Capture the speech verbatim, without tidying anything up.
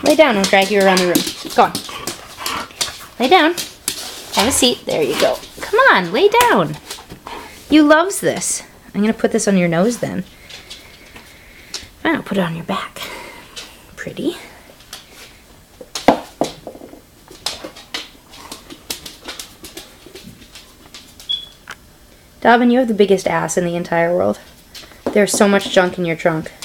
Lay down, I'll drag you around the room. Go on. Lay down. Have a seat. There you go. Come on, lay down. You loves this. I'm going to put this on your nose then. Fine, I'll put it on your back. Pretty. Dobbin, you have the biggest ass in the entire world. There's so much junk in your trunk.